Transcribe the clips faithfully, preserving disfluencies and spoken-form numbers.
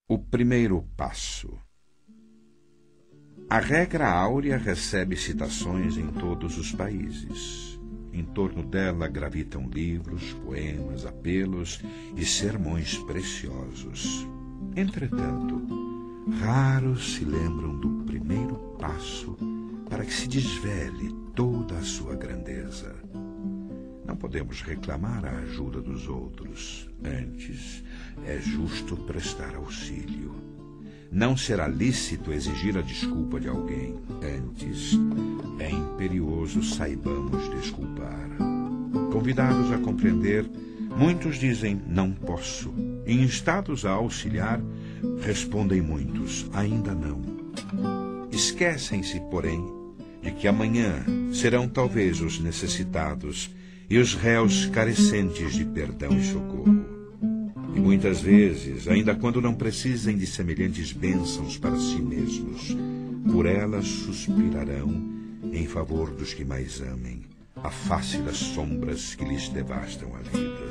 O primeiro passo. A regra áurea recebe citações em todos os países. Em torno dela gravitam livros, poemas, apelos e sermões preciosos. Entretanto, raros se lembram do primeiro passo para que se desvele toda a sua grandeza. Não podemos reclamar a ajuda dos outros. Antes, é justo prestar auxílio. Não será lícito exigir a desculpa de alguém. Antes, é imperioso saibamos desculpar. Convidados a compreender, muitos dizem não posso. E instados a auxiliar, respondem muitos ainda não. Esquecem-se, porém, de que amanhã serão talvez os necessitados e os réus carecentes de perdão e socorro. E muitas vezes, ainda quando não precisem de semelhantes bênçãos para si mesmos, por elas suspirarão em favor dos que mais amem, a face das sombras que lhes devastam a vida.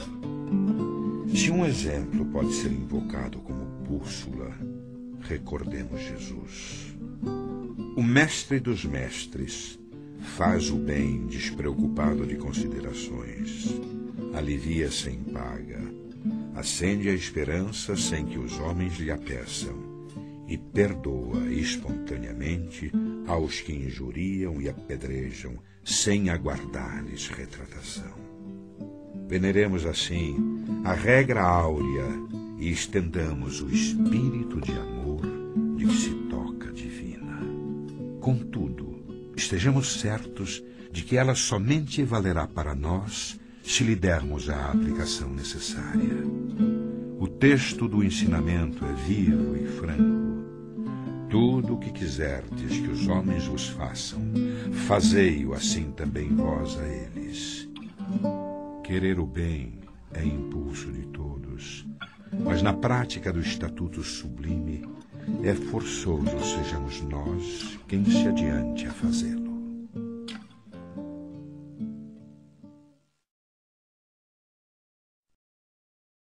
Se um exemplo pode ser invocado como bússola, recordemos Jesus. O mestre dos mestres faz o bem despreocupado de considerações, alivia sem paga, acende a esperança sem que os homens lhe a peçam e perdoa espontaneamente aos que injuriam e apedrejam sem aguardar-lhes retratação. Veneremos assim a regra áurea e estendamos o espírito de amor de que se toca divina. Contudo, estejamos certos de que ela somente valerá para nós se lhe dermos a aplicação necessária. O texto do ensinamento é vivo e franco. Tudo o que quiserdes que os homens vos façam, fazei-o assim também vós a eles. Querer o bem é impulso de todos, mas na prática do estatuto sublime é forçoso sejamos nós quem se adiante a fazê-lo.